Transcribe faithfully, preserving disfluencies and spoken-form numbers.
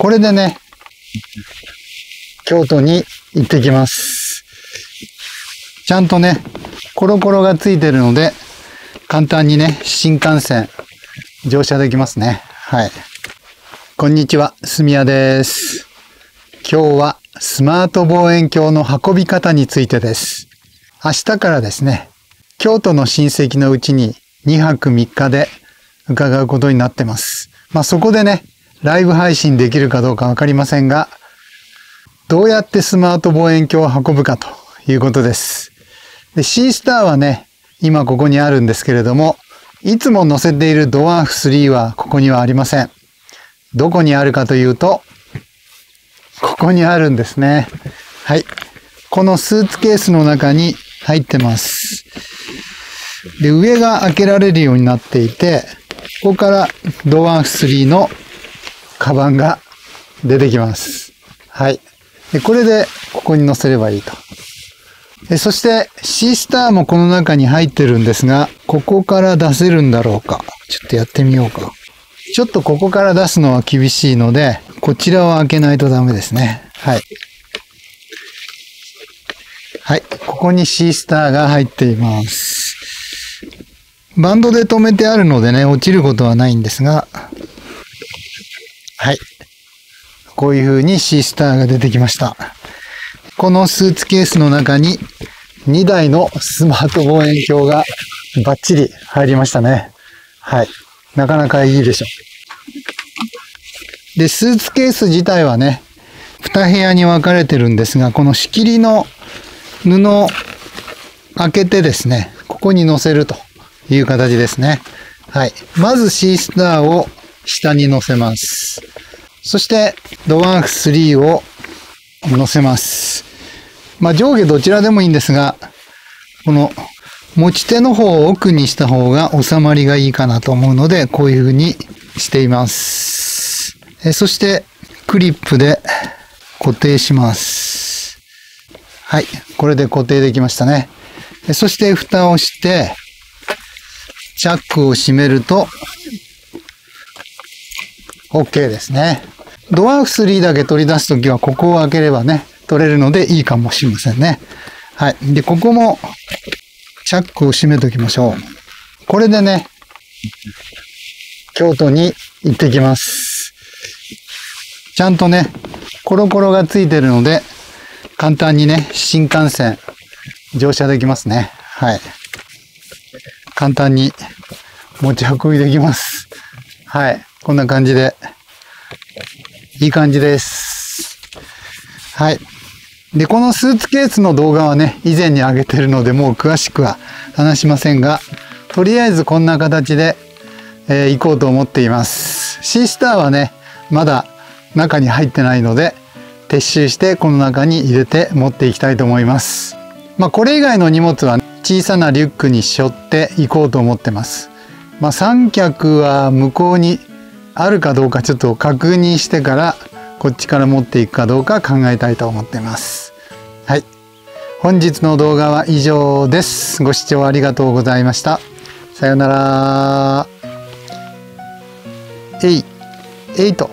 これでね、京都に行ってきます。ちゃんとね、コロコロがついてるので、簡単にね、新幹線乗車できますね。はい。こんにちは、すみやです。今日はスマート望遠鏡の運び方についてです。明日からですね、京都の親戚のうちににはくみっかで伺うことになってます。まあそこでね、ライブ配信できるかどうかわかりませんが、どうやってスマート望遠鏡を運ぶかということです。で、シースターはね、今ここにあるんですけれども、いつも載せているドワーフスリーはここにはありません。どこにあるかというと、ここにあるんですね。はい。このスーツケースの中に入ってます。で、上が開けられるようになっていて、ここからドワーフスリーのカバンが出てきます。はい。で、これでここに載せればいいと。で、そしてシースターもこの中に入ってるんですが、ここから出せるんだろうか。ちょっとやってみようか。ちょっとここから出すのは厳しいので、こちらを開けないとダメですね。はい。はい。ここにシースターが入っています。バンドで留めてあるのでね、落ちることはないんですが、はい。こういう風にシースターが出てきました。このスーツケースの中ににだいのスマート望遠鏡がバッチリ入りましたね。はい。なかなかいいでしょ。で、スーツケース自体はね、にへやに分かれてるんですが、この仕切りの布を開けてですね、ここに乗せるという形ですね。はい。まずシースターを下に乗せます。そして、ドワーフスリーを乗せます。まあ、上下どちらでもいいんですが、この持ち手の方を奥にした方が収まりがいいかなと思うので、こういう風にしています。えそして、クリップで固定します。はい。これで固定できましたね。そして、蓋をして、チャックを閉めると、OK ですね。ドワーフスリーだけ取り出すときは、ここを開ければね、取れるのでいいかもしれませんね。はい。で、ここも、チャックを閉めておきましょう。これでね、京都に行ってきます。ちゃんとね、コロコロがついてるので、簡単にね、新幹線乗車できますね。はい。簡単に持ち運びできます。はい。こんな感じで、いい感じです。はい。で、このスーツケースの動画はね、以前に上げてるので、もう詳しくは話しませんが、とりあえずこんな形で、えー、行こうと思っています。シースターはね、まだ中に入ってないので、撤収してこの中に入れて持っていきたいと思います。まあ、これ以外の荷物は小さなリュックに背負って行こうと思ってます。まあ、三脚は向こうにあるかどうかちょっと確認してから、こっちから持っていくかどうか考えたいと思っています。はい。本日の動画は以上です。ご視聴ありがとうございました。さようなら。えい、えいと。